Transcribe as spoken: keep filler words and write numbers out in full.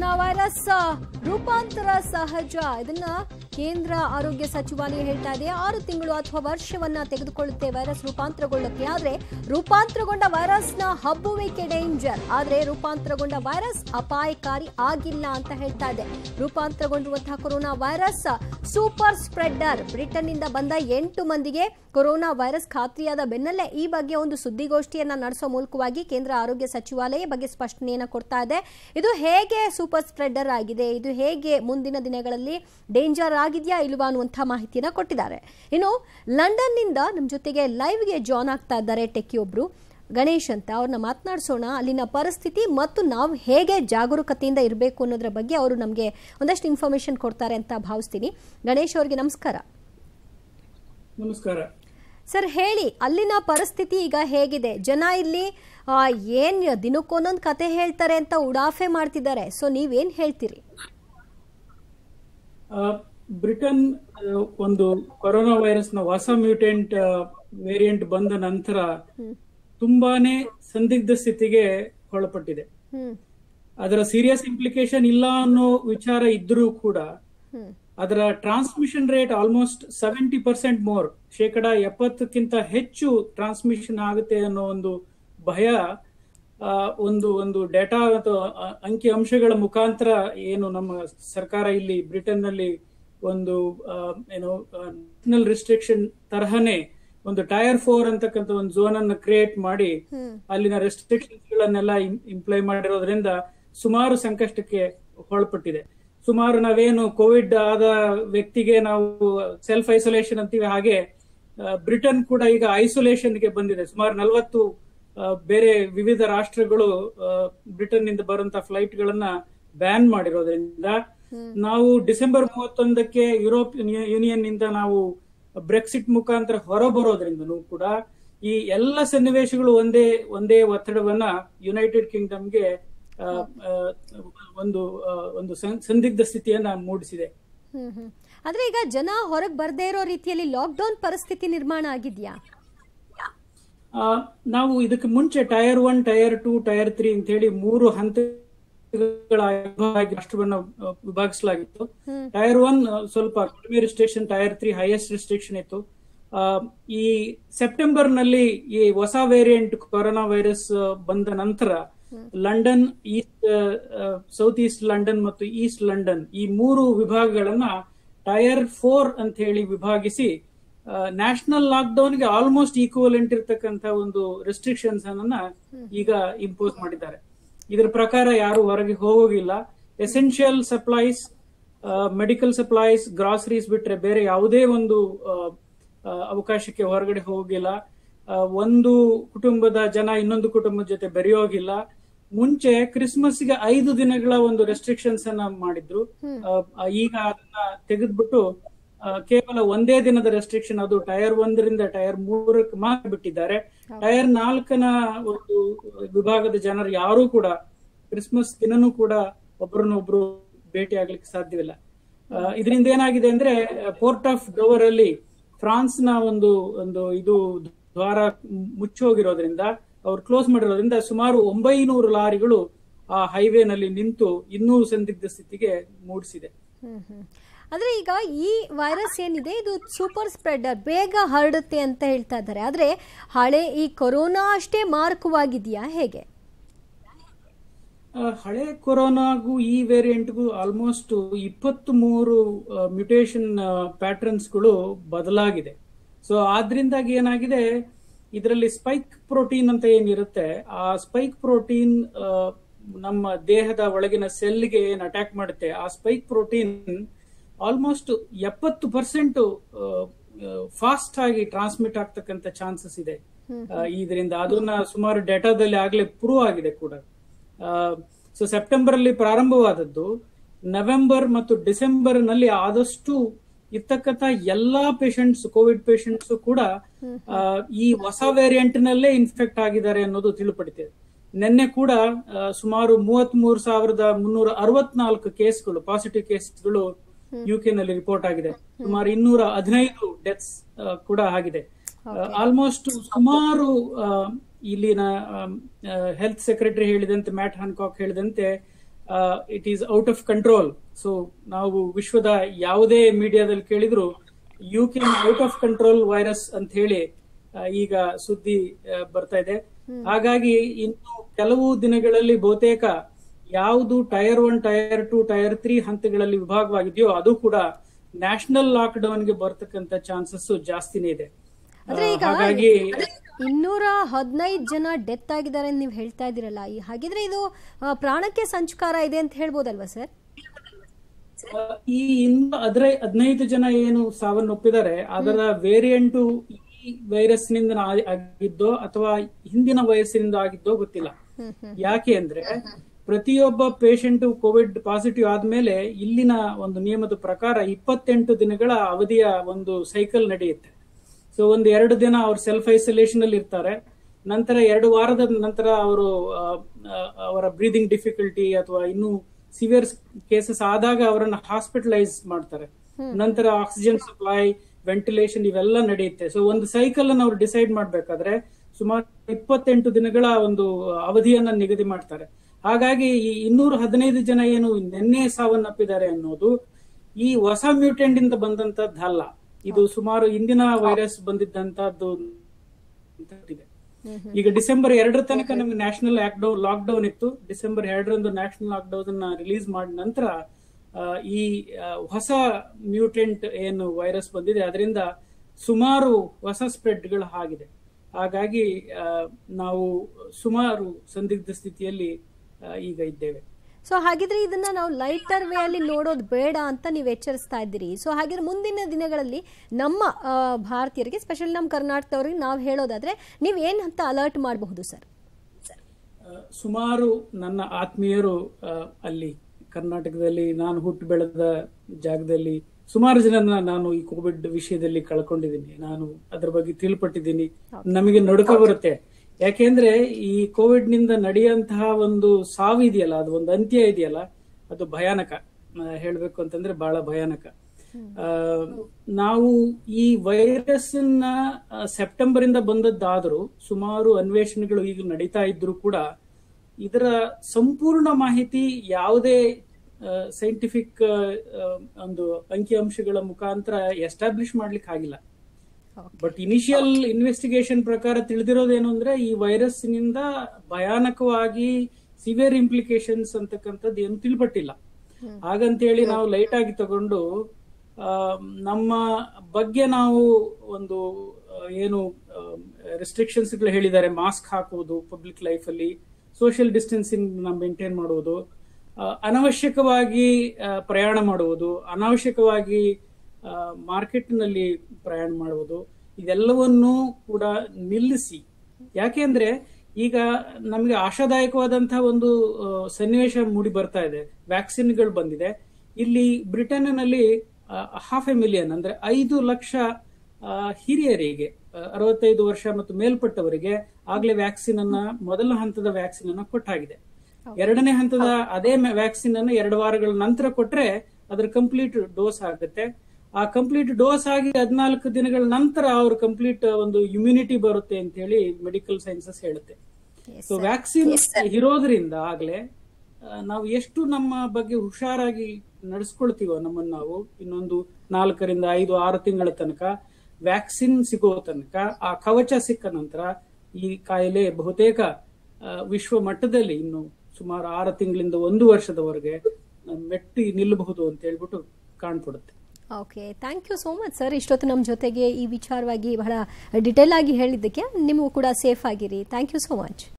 Corona virus ರೂಪಾಂತರ ಸಹಜ. ಇದನ್ನ ಕೇಂದ್ರ ಆರೋಗ್ಯ ಸಚಿವಾಲಯ ಹೇಳ್ತಾ ಇದೆ. ಆರು ತಿಂಗಳು ಅಥವಾ ವರ್ಷವನ್ನ ತೆಗೆದುಕೊಳ್ಳುತ್ತೆ ವೈರಸ್ ರೂಪಾಂತರಗೊಳ್ಳಕ್ಕೆ. ಆದ್ರೆ ರೂಪಾಂತರಗೊಂಡ ವೈರಸ್ನ ಹಬ್ಬುವಿಕೆ ಡೇಂಜರ್. ಆದ್ರೆ ರೂಪಾಂತರಗೊಂಡ ವೈರಸ್ ಅಪಾಯಕಾರಿ ಆಗಿಲ್ಲ ಅಂತ ಹೇಳ್ತಾ ಇದೆ. ರೂಪಾಂತರಗೊಂಡಿರುವಂತಹ corona virus super spreader. Britain ನಿಂದ ಬಂದ ಎಂಟು ಮಂದಿಗೆ ಕೊರೋನಾ ವೈರಸ್ ಖಾತ್ರಿಯಾದ ಬೆನ್ನಲ್ಲೇ ಈ ಬಗ್ಗೆ ಒಂದು ಸುದ್ದಿಗೋಷ್ಠಿಯನ್ನ ನಡೆಸೋ ಮೂಲಕವಾಗಿ ಕೇಂದ್ರ ಆರೋಗ್ಯ ಸಚಿವಾಲಯ ಬಗ್ಗೆ ಸ್ಪಷ್ಟನೆಯನ್ನ ಕೊಡ್ತಾ ಇದೆ. ಇದು ಹೇಗೆ ಸೂಪರ್ ಸ್ಪ್ರೆಡರ್ ಆಗಿದೆ, ಇದು ಹೇಗೆ ಮುಂದಿನ ದಿನಗಳಲ್ಲಿ ಡೇಂಜರ್ ಆಗಿದೆಯಾ ಇಲ್ವಾ ಅನ್ನುವಂಥ ಮಾಹಿತಿಯನ್ನ ಕೊಟ್ಟಿದ್ದಾರೆ. ಇನ್ನು ಲಂಡನ್ ನಿಂದ ನಮ್ಮ ಜೊತೆಗೆ ಲೈವ್ಗೆ ಜಾಯ್ನ್ ಆಗ್ತಾ ಇದ್ದಾರೆ ಟೆಕ್ಕಿ ಒಬ್ರು ಗಣೇಶ್ ಅಂತ. ಅವ್ರನ್ನ ಮಾತನಾಡಿಸೋಣ. ಅಲ್ಲಿನ ಪರಿಸ್ಥಿತಿ ಮತ್ತು ನಾವು ಹೇಗೆ ಜಾಗರೂಕತೆಯಿಂದ ಇರಬೇಕು ಅನ್ನೋದ್ರ ಬಗ್ಗೆ ಅವರು ನಮಗೆ ಒಂದಷ್ಟು ಇನ್ಫಾರ್ಮೇಶನ್ ಕೊಡ್ತಾರೆ ಅಂತ ಭಾವಿಸ್ತೀನಿ. ಗಣೇಶ್ ಅವರಿಗೆ ನಮಸ್ಕಾರ. ನಮಸ್ಕಾರ ಸರ್, ಹೇಳಿ ಅಲ್ಲಿನ ಪರಿಸ್ಥಿತಿ ಈಗ ಹೇಗಿದೆ? ಜನ ಇಲ್ಲಿ ಏನ್ ದಿನಕ್ಕೊಂದೊಂದು ಕತೆ ಹೇಳ್ತಾರೆ ಅಂತ ಉಡಾಫೆ ಮಾಡ್ತಿದ್ದಾರೆ. ಸೊ ನೀವೇನ್ ಹೇಳ್ತೀರಿ? ಬ್ರಿಟನ್ ಒಂದು ಕೊರೋನಾ ವೈರಸ್ ನ ಹೊಸ ಮ್ಯೂಟೆಂಟ್ ವೇರಿಯಂಟ್ ಬಂದ ನಂತರ ತುಂಬಾನೇ ಸಂದಿಗ್ಧ ಸ್ಥಿತಿಗೆ ಒಳಪಟ್ಟಿದೆ. ಅದರ ಸೀರಿಯಸ್ ಇಂಪ್ಲಿಕೇಶನ್ ಇಲ್ಲ ಅನ್ನೋ ವಿಚಾರ ಇದ್ರೂ ಕೂಡ ಅದರ transmission rate almost seventy percent more, ಶೇಕಡ ಎಪ್ಪತ್ತಕ್ಕಿಂತ ಹೆಚ್ಚು ಟ್ರಾನ್ಸ್ಮಿಷನ್ ಆಗುತ್ತೆ ಅನ್ನೋ ಒಂದು ಭಯ ಒಂದು ಒಂದು ಡೇಟಾ ಅಥವಾ ಅಂಕಿ ಅಂಶಗಳ ಮುಖಾಂತರ ಏನು ನಮ್ಮ ಸರ್ಕಾರ ಇಲ್ಲಿ ಬ್ರಿಟನ್ ನಲ್ಲಿ ಒಂದು ಏನು ನ್ಯಾಷನಲ್ ರಿಸ್ಟ್ರಿಕ್ಷನ್ ತರಹನೇ ಒಂದು ಟೈರ್ ಫೋರ್ ಅಂತಕ್ಕಂಥ ಒಂದು ಝೋನ್ ಅನ್ನು ಕ್ರಿಯೇಟ್ ಮಾಡಿ ಅಲ್ಲಿನ ರೆಸ್ಟ್ರಿಕ್ಷನ್ಸ್ ಗಳನ್ನೆಲ್ಲ ಇಂಪ್ಲೈ ಮಾಡಿರೋದ್ರಿಂದ ಸುಮಾರು ಸಂಕಷ್ಟಕ್ಕೆ ಒಳಪಟ್ಟಿದೆ. ಸುಮಾರು ನಾವೇನು ಕೋವಿಡ್ ಆದ ವ್ಯಕ್ತಿಗೆ ನಾವು ಸೆಲ್ಫ್ ಐಸೋಲೇಷನ್ ಅಂತೀವಿ, ಹಾಗೆ ಬ್ರಿಟನ್ ಕೂಡ ಈಗ ಐಸೋಲೇಷನ್ಗೆ ಬಂದಿದೆ. ಸುಮಾರು ನಲವತ್ತು ಬೇರೆ ವಿವಿಧ ರಾಷ್ಟ್ರಗಳು ಬ್ರಿಟನ್ ನಿಂದ ಬರುವಂತಹ ಫ್ಲೈಟ್ ಗಳನ್ನ ಬ್ಯಾನ್ ಮಾಡಿರೋದ್ರಿಂದ ನಾವು ಡಿಸೆಂಬರ್ ಮೂವತ್ತೊಂದಕ್ಕೆ ಯುರೋಪಿಯನ್ ಯೂನಿಯನ್ ನಿಂದ ನಾವು ಬ್ರೆಕ್ಸಿಟ್ ಮುಖಾಂತರ ಹೊರಬರೋದ್ರಿಂದನೂ ಕೂಡ ಈ ಎಲ್ಲ ಸನ್ನಿವೇಶಗಳು ಒಂದೇ ಒಂದೇ ಒತ್ತಡವನ್ನ ಯುನೈಟೆಡ್ ಕಿಂಗ್ಡಮ್ಗೆ ಒಂದು ಒಂದು ಸಂದಿಗ್ಧ ಸ್ಥಿತಿಯನ್ನ ಮೂಡಿಸಿದೆ. ಆದ್ರೆ ಈಗ ಜನ ಹೊರಗೆ ಬರದೇ ಇರೋ ರೀತಿಯಲ್ಲಿ ಲಾಕ್ಡೌನ್ ಪರಿಸ್ಥಿತಿ ನಿರ್ಮಾಣ ಆಗಿದ್ಯಾ? ನಾವು ಇದಕ್ಕೆ ಮುಂಚೆ tier one, tier two, tier three ಅಂತ ಹೇಳಿ ಮೂರು ಹಂತಗಳಾಗಿ ರಾಷ್ಟ್ರವನ್ನು ವಿಭಾಗಿಸಲಾಗಿತ್ತು. ಟೈರ್ ಒನ್ ಸ್ವಲ್ಪ ಕಡಿಮೆ restriction, tier three highest restriction ಇತ್ತು. ಈ ಸೆಪ್ಟೆಂಬರ್ ನಲ್ಲಿ ಈ ಹೊಸ ವೇರಿಯಂಟ್ ಕೊರೋನಾ ವೈರಸ್ ಬಂದ ನಂತರ London, east south east London ಮತ್ತು ಈಸ್ಟ್ ಲಂಡನ್ ಈ ಮೂರು ವಿಭಾಗಗಳನ್ನ ಟೈರ್ ಫೋರ್ ಅಂತ ಹೇಳಿ ವಿಭಾಗಿಸಿ ನ್ಯಾಷನಲ್ ಲಾಕ್ಡೌನ್ ಗೆ ಆಲ್ಮೋಸ್ಟ್ ಈಕ್ವಲೆಂಟ್ ಇರತಕ್ಕಂತ ಒಂದು ರೆಸ್ಟ್ರಿಕ್ಷನ್ಸ್ ಅನ್ನ ಈಗ ಇಂಪೋಸ್ ಮಾಡಿದ್ದಾರೆ. ಇದರ ಪ್ರಕಾರ ಯಾರು ಹೊರಗೆ ಹೋಗೋಗಿಲ್ಲ. Essential supplies, medical supplies, groceries ಬಿಟ್ರೆ ಬೇರೆ ಯಾವುದೇ ಒಂದು ಅವಕಾಶಕ್ಕೆ ಹೊರಗಡೆ ಹೋಗಿಲ್ಲ. ಒಂದು ಕುಟುಂಬದ ಜನ ಇನ್ನೊಂದು ಕುಟುಂಬದ ಜೊತೆ ಬೆರೆಯೋಗಿಲ್ಲ. ಮುಂಚೆ ಕ್ರಿಸ್ಮಸ್ಗೆ ಐದು ದಿನಗಳ ಒಂದು ರೆಸ್ಟ್ರಿಕ್ಷನ್ಸ್ ಅನ್ನ ಮಾಡಿದ್ರು. ಈಗ ಅದನ್ನ ತೆಗೆದ್ಬಿಟ್ಟು ಕೇವಲ ಒಂದೇ ದಿನದ ರೆಸ್ಟ್ರಿಕ್ಷನ್, ಅದು ಟೈರ್ ಒಂದರಿಂದ ಟೈರ್ ಮೂರಕ್ಕೆ ಮಾತ್ರ ಬಿಟ್ಟಿದ್ದಾರೆ. ಟೈರ್ ನಾಲ್ಕನ ಒಂದು ವಿಭಾಗದ ಜನರು ಯಾರೂ ಕೂಡ ಕ್ರಿಸ್ಮಸ್ ದಿನನೂ ಕೂಡ ಒಬ್ಬರನ್ನೊಬ್ರು ಭೇಟಿ ಆಗ್ಲಿಕ್ಕೆ ಸಾಧ್ಯವಿಲ್ಲ. ಇದರಿಂದ ಏನಾಗಿದೆ ಅಂದ್ರೆ ಪೋರ್ಟ್ ಆಫ್ ಡೋವರ್ ಅಲ್ಲಿ ಫ್ರಾನ್ಸ್ ನ ಒಂದು ಒಂದು ಇದು ದ್ವಾರ ಮುಚ್ಚೋಗಿರೋದ್ರಿಂದ, ಅವ್ರು ಕ್ಲೋಸ್ ಮಾಡಿರೋದ್ರಿಂದ ಸುಮಾರು ಒಂಬೈನೂರು ಲಾರಿಗಳು ಆ ಹೈವೇನಲ್ಲಿ ನಿಂತು ಇನ್ನೂ ಸಂದಿಗ್ಧ ಸ್ಥಿತಿಗೆ ಮೂಡಿಸಿದೆ. ಆದ್ರೆ ಈಗ ಈ ವೈರಸ್ ಏನಿದೆ ಇದು ಸೂಪರ್ ಸ್ಪ್ರೆಡರ್, ಬೇಗ ಹರಡುತ್ತೆ ಅಂತ ಹೇಳ್ತಾ ಇದ್ದಾರೆ. ಆದ್ರೆ ಹಳೆ ಈ ಕೊರೋನಾ ಅಷ್ಟೇ ಮಾರಕವಾಗಿದೆಯಾ ಹೇಗೆ? ಹಳೆ ಕೊರೋನಾಗೂ ಈ ವೇರಿಯಂಟ್ಗೂ ಆಲ್ಮೋಸ್ಟ್ ಇಪ್ಪತ್ತ್ ಮೂರು ಮ್ಯೂಟೇಷನ್ ಪ್ಯಾಟರ್ನ್ಸ್ಗಳು ಬದಲಾಗಿದೆ. ಸೊ ಆದ್ರಿಂದಾಗಿ ಏನಾಗಿದೆ, ಇದರಲ್ಲಿ ಸ್ಪೈಕ್ ಪ್ರೋಟೀನ್ ಅಂತ ಏನಿರುತ್ತೆ, ಆ ಸ್ಪೈಕ್ ಪ್ರೋಟೀನ್ ನಮ್ಮ ದೇಹದ ಒಳಗಿನ ಸೆಲ್ಗೆ ಏನ್ ಅಟ್ಯಾಕ್ ಮಾಡುತ್ತೆ, ಆ ಸ್ಪೈಕ್ ಪ್ರೋಟೀನ್ ಆಲ್ಮೋಸ್ಟ್ ಎಪ್ಪತ್ತು ಪರ್ಸೆಂಟ್ ಫಾಸ್ಟ್ ಆಗಿ ಟ್ರಾನ್ಸ್ಮಿಟ್ ಆಗ್ತಕ್ಕಂಥ ಚಾನ್ಸಸ್ ಇದೆ ಇದರಿಂದ. ಅದನ್ನ ಸುಮಾರು ಡೇಟಾದಲ್ಲಿ ಆಗ್ಲೇ ಪ್ರೂವ್ ಆಗಿದೆ ಕೂಡ. ಸೊ ಸೆಪ್ಟೆಂಬರ್ ಅಲ್ಲಿ ಪ್ರಾರಂಭವಾದದ್ದು ನವೆಂಬರ್ ಮತ್ತು ಡಿಸೆಂಬರ್ ನಲ್ಲಿ ಆದಷ್ಟು ಇರ್ತಕ್ಕಂಥ ಎಲ್ಲಾ ಪೇಷಂಟ್ಸ್, ಕೋವಿಡ್ ಪೇಷಂಟ್ಸ್ ಕೂಡ ಈ ಹೊಸ ವೇರಿಯಂಟ್ ನಲ್ಲೇ ಇನ್ಫೆಕ್ಟ್ ಆಗಿದ್ದಾರೆ ಅನ್ನೋದು ತಿಳಿಪಡಿತಿದೆ. ನಿನ್ನೆ ಕೂಡ ಸುಮಾರು ಮೂವತ್ತ್ ಮೂರು ಸಾವಿರದ ಮುನ್ನೂರ ಅರವತ್ನಾಲ್ಕು ಕೇಸ್ಗಳು, ಪಾಸಿಟಿವ್ ಕೇಸ್ಗಳು ಯುಕೆ ನಲ್ಲಿ ರಿಪೋರ್ಟ್ ಆಗಿದೆ. ಸುಮಾರು ಇನ್ನೂರ ಹದಿನೈದು ಡೆತ್ಸ್ ಕೂಡ ಆಗಿದೆ. ಆಲ್ಮೋಸ್ಟ್ ಸುಮಾರು ಇಲ್ಲಿನ ಹೆಲ್ತ್ ಸೆಕ್ರೆಟರಿ ಹೇಳಿದಂತೆ, ಮ್ಯಾಟ್ ಹ್ಯಾನ್ಕಾಕ್ ಹೇಳಿದಂತೆ it is out of control. So ನಾವು ವಿಶ್ವದ ಯಾವುದೇ ಮೀಡಿಯಾದಲ್ಲಿ ಕೇಳಿದ್ರು UK out of control virus ಅಂತ ಹೇಳಿ ಈಗ ಸುದ್ದಿ ಬರ್ತಾ ಇದೆ. ಹಾಗಾಗಿ ಇನ್ನು ಕೆಲವು ದಿನಗಳಲ್ಲಿ ಬಹುತೇಕ ಯಾವುದು tier one, tier two, tier three ಹಂತಗಳಲ್ಲಿ ವಿಭಾಗವಾಗಿದೆಯೋ ಅದು ಕೂಡ ನ್ಯಾಷನಲ್ ಲಾಕ್ ಡೌನ್ ಗೆ ಬರ್ತಕ್ಕಂತ ಚಾನ್ಸಸ್ ಜಾಸ್ತಿನೇ ಇದೆ. ಹಾಗಾಗಿ ಇನ್ನೂರ ಹದಿನೈದು ಜನ ಡೆತ್ ಆಗಿದ್ದಾರೆ ಅಂತ ನೀವು ಹೇಳ್ತಾ ಇದ್ದೀರಲ್ಲ, ಹಾಗಿದ್ರೆ ಇದು ಪ್ರಾಣಕ್ಕೆ ಸಂಚಕಾರ ಇದೆ ಅಂತ ಹೇಳ್ಬೋದಲ್ವಾ ಸರ್? ಈ ಇನ್ನು ಅದರ ಹದಿನೈದು ಜನ ಏನು ಸಾವನ್ನಪ್ಪಿದ್ದಾರೆ ಅದರ ವೇರಿಯಂಟ್ ಈ ವೈರಸ್ ನಿಂದ ಆಗಿದ್ದೋ ಅಥವಾ ಹಿಂದಿನ ವಯಸ್ಸಿನಿಂದ ಆಗಿದ್ದೋ ಗೊತ್ತಿಲ್ಲ. ಯಾಕೆ ಅಂದ್ರೆ ಪ್ರತಿಯೊಬ್ಬ ಪೇಷಂಟ್ ಕೋವಿಡ್ ಪಾಸಿಟಿವ್ ಆದ್ಮೇಲೆ ಇಲ್ಲಿನ ಒಂದು ನಿಯಮದ ಪ್ರಕಾರ ಇಪ್ಪತ್ತೆಂಟು ದಿನಗಳ ಅವಧಿಯ ಒಂದು ಸೈಕಲ್ ನಡೆಯುತ್ತೆ. ಸೊ ಒಂದು ಎರಡು ದಿನ ಅವ್ರು ಸೆಲ್ಫ್ ಐಸೋಲೇಷನ್ ಅಲ್ಲಿ ಇರ್ತಾರೆ. ನಂತರ ಎರಡು ವಾರದ ನಂತರ ಅವರು ಅವರ ಬ್ರೀದಿಂಗ್ ಡಿಫಿಕಲ್ಟಿ ಅಥವಾ ಇನ್ನು ಸಿವಿಯರ್ ಕೇಸಸ್ ಆದಾಗ ಅವರನ್ನ ಹಾಸ್ಪಿಟಲೈಸ್ ಮಾಡ್ತಾರೆ. ನಂತರ ಆಕ್ಸಿಜನ್ ಸಪ್ಲೈ, ವೆಂಟಿಲೇಷನ್ ಇವೆಲ್ಲ ನಡೆಯುತ್ತೆ. ಸೊ ಒಂದು ಸೈಕಲ್ ಅನ್ನು ಅವ್ರು ಡಿಸೈಡ್ ಮಾಡ್ಬೇಕಾದ್ರೆ ಸುಮಾರು ಇಪ್ಪತ್ತೆಂಟು ದಿನಗಳ ಒಂದು ಅವಧಿಯನ್ನ ನಿಗದಿ ಮಾಡ್ತಾರೆ. ಹಾಗಾಗಿ ಈ ಇನ್ನೂರ ಹದಿನೈದು ಜನ ಏನು ನಿನ್ನೆ ಸಾವನ್ನಪ್ಪಿದ್ದಾರೆ ಅನ್ನೋದು ಈ ಹೊಸ ಮ್ಯೂಟೆಂಟ್ ಇಂದ ಬಂದಂತದ್ದಲ್ಲ. ಇದು ಸುಮಾರು ಇಂದಿನ ವೈರಸ್ ಬಂದಿದ್ದಂತದ್ದು ಇದೆ. ಈಗ ಡಿಸೆಂಬರ್ ಎರಡರ ತನಕ ನಮಗೆ ನ್ಯಾಷನಲ್ ಲಾಕ್ ಡೌನ್ ಇತ್ತು. ಡಿಸೆಂಬರ್ ಎರಡರಂದು ನ್ಯಾಷನಲ್ ಲಾಕ್ ಡೌನ್ ಅನ್ನ ರಿಲೀಸ್ ಮಾಡಿದ ನಂತರ ಈ ಹೊಸ ಮ್ಯೂಟೆಂಟ್ ಏನು ವೈರಸ್ ಬಂದಿದೆ ಅದರಿಂದ ಸುಮಾರು ಹೊಸ ಸ್ಪ್ರೆಡ್ಗಳು ಆಗಿದೆ. ಹಾಗಾಗಿ ನಾವು ಸುಮಾರು ಸಂದಿಗ್ಧ ಸ್ಥಿತಿಯಲ್ಲಿ ಈಗ ಇದ್ದೇವೆ. ಸೊ ಹಾಗಿದ್ರೆ ಇದನ್ನ ನಾವು ಲೈಟರ್ ವೇ ಅಲ್ಲಿ ನೋಡೋದು ಬೇಡ ಅಂತ ನೀವು ಎಚ್ಚರಿಸ್ತಾ ಇದ್ದೀರಿ. ಸೊ ಹಾಗಿದ್ರೆ ಮುಂದಿನ ದಿನಗಳಲ್ಲಿ ನಮ್ಮ ಭಾರತೀಯರಿಗೆ, ಸ್ಪೆಷಲ್ ನಮ್ಮ ಕರ್ನಾಟಕದವ್ರಿಗೆ ನಾವು ಹೇಳೋದಾದ್ರೆ ನೀವು ಏನ್ ಅಂತ ಅಲರ್ಟ್ ಮಾಡಬಹುದು ಸರ್? ಸುಮಾರು ನನ್ನ ಆತ್ಮೀಯರು ಅಲ್ಲಿ ಕರ್ನಾಟಕದಲ್ಲಿ, ನಾನು ಹುಟ್ಟು ಬೆಳೆದ ಜಾಗದಲ್ಲಿ ಸುಮಾರು ಜನನ ನಾನು ಈ ಕೋವಿಡ್ ವಿಷಯದಲ್ಲಿ ಕಳ್ಕೊಂಡಿದ್ದೀನಿ. ನಾನು ಅದ್ರ ಬಗ್ಗೆ ತಿಳ್ಪಟ್ಟಿದ್ದೀನಿ. ನಮಗೆ ನಡುಕ ಬರುತ್ತೆ. ಯಾಕೆಂದ್ರೆ ಈ ಕೋವಿಡ್ ನಿಂದ ನಡೆಯುವಂತಹ ಒಂದು ಸಾವು ಇದೆಯಲ್ಲ, ಅದು ಒಂದು ಅಂತ್ಯ ಇದೆಯಲ್ಲ, ಅದು ಭಯಾನಕ. ಹೇಳ್ಬೇಕು ಅಂತಂದ್ರೆ ಬಹಳ ಭಯಾನಕ. ನಾವು ಈ ವೈರಸ್ ನ ಸೆಪ್ಟೆಂಬರ್ ಇಂದ ಬಂದದ್ದಾದ್ರೂ ಸುಮಾರು ಅನ್ವೇಷಣೆಗಳು ಈಗ ನಡೀತಾ ಇದ್ರು ಕೂಡ ಇದರ ಸಂಪೂರ್ಣ ಮಾಹಿತಿ ಯಾವುದೇ ಸೈಂಟಿಫಿಕ್ ಒಂದು ಅಂಕಿಅಂಶಗಳ ಮುಖಾಂತರ ಎಸ್ಟಾಬ್ಲಿಷ್ ಮಾಡ್ಲಿಕ್ಕೆ ಆಗಿಲ್ಲ. ಬಟ್ ಇನಿಷಿಯಲ್ ಇನ್ವೆಸ್ಟಿಗೇಷನ್ ಪ್ರಕಾರ ತಿಳಿದಿರೋದೇನು ಅಂದ್ರೆ ಈ ವೈರಸ್ ನಿಂದ ಭಯಾನಕವಾಗಿ ಸಿವಿಯರ್ ಇಂಪ್ಲಿಕೇಶನ್ಸ್ ಅಂತಕ್ಕಂಥದ್ದು ಏನು ತಿಳ್ಪಟ್ಟಿಲ್ಲ. ಹಾಗಂತೇಳಿ ನಾವು ಲೈಟ್ ಆಗಿ ತಗೊಂಡು ನಮ್ಮ ಬಗ್ಗೆ ನಾವು ಒಂದು ಏನು ರೆಸ್ಟ್ರಿಕ್ಷನ್ಸ್ ಗಳು ಹೇಳಿದ್ದಾರೆ, ಮಾಸ್ಕ್ ಹಾಕುವುದು ಪಬ್ಲಿಕ್ ಲೈಫ್ ಅಲ್ಲಿ, ಸೋಷಿಯಲ್ ಡಿಸ್ಟೆನ್ಸಿಂಗ್ ನಾವು ಮೇಂಟೈನ್ ಮಾಡುವುದು, ಅನವಶ್ಯಕವಾಗಿ ಪ್ರಯಾಣ ಮಾಡುವುದು, ಅನಾವಶ್ಯಕವಾಗಿ ಮಾರ್ಕೆಟ್ ನಲ್ಲಿ ಪ್ರಯಾಣ ಮಾಡುವುದು, ಇದೆಲ್ಲವನ್ನೂ ಕೂಡ ನಿಲ್ಲಿಸಿ. ಯಾಕೆಂದ್ರೆ ಈಗ ನಮಗೆ ಆಶಾದಾಯಕವಾದಂತಹ ಒಂದು ಸನ್ನಿವೇಶ ಮೂಡಿ ಬರ್ತಾ ಇದೆ. ವ್ಯಾಕ್ಸಿನ್ಗಳು ಬಂದಿದೆ. ಇಲ್ಲಿ ಬ್ರಿಟನ್ನಲ್ಲಿ ಹಾಫ್ ಎ ಮಿಲಿಯನ್ ಅಂದ್ರೆ ಐದು ಲಕ್ಷ ಹಿರಿಯರಿಗೆ, ಅರವತ್ತೈದು ವರ್ಷ ಮತ್ತು ಮೇಲ್ಪಟ್ಟವರಿಗೆ ಆಗ್ಲೇ ವ್ಯಾಕ್ಸಿನ್ ಅನ್ನ, ಮೊದಲ ಹಂತದ ವ್ಯಾಕ್ಸಿನ್ ಅನ್ನ ಕೊಟ್ಟಾಗಿದೆ. ಎರಡನೇ ಹಂತದ ಅದೇ ವ್ಯಾಕ್ಸಿನ್ ಅನ್ನ ಎರಡು ವಾರಗಳ ನಂತರ ಕೊಟ್ರೆ ಅದ್ರ ಕಂಪ್ಲೀಟ್ ಡೋಸ್ ಆಗುತ್ತೆ. ಆ ಕಂಪ್ಲೀಟ್ ಡೋಸ್ ಆಗಿ ಹದಿನಾಲ್ಕು ದಿನಗಳ ನಂತರ ಅವ್ರ ಕಂಪ್ಲೀಟ್ ಒಂದು ಇಮ್ಯುನಿಟಿ ಬರುತ್ತೆ ಅಂತ ಹೇಳಿ ಮೆಡಿಕಲ್ ಸೈನ್ಸಸ್ ಹೇಳುತ್ತೆ. ಸೊ ವ್ಯಾಕ್ಸಿನ್ ಇರೋದ್ರಿಂದ ಆಗ್ಲೇ ನಾವು ಎಷ್ಟು ನಮ್ಮ ಬಗ್ಗೆ ಹುಷಾರಾಗಿ ನಡೆಸ್ಕೊಳ್ತೀವೋ ನಮ್ಮನ್ನು ನಾವು, ಇನ್ನೊಂದು ನಾಲ್ಕರಿಂದ ಐದು ಆರು ತಿಂಗಳ ತನಕ ವ್ಯಾಕ್ಸಿನ್ ಸಿಗೋ ತನಕ, ಆ ಕವಚ ಸಿಕ್ಕ ನಂತರ ಈ ಕಾಯಿಲೆ ಬಹುತೇಕ ವಿಶ್ವ ಮಟ್ಟದಲ್ಲಿ ಇನ್ನು ಸುಮಾರು ಆರು ತಿಂಗಳಿಂದ ಒಂದು ವರ್ಷದವರೆಗೆ ಮೆಟ್ಟಿ ನಿಲ್ಲಬಹುದು ಅಂತ ಹೇಳ್ಬಿಟ್ಟು ಕಾಣ್ಪಡುತ್ತೆ. Okay, thank you so much sir. ಇಷ್ಟೊತ್ತು ನಮ್ಮ ಜೊತೆಗೆ ಈ ವಿಚಾರವಾಗಿ ಬಹಳ ಡಿಟೇಲ್ ಆಗಿ ಹೇಳಿದ್ದಕ್ಕೆ. ನಿಮಗೂ ಕೂಡ ಸೇಫ್ ಆಗಿರಿ. Thank you so much.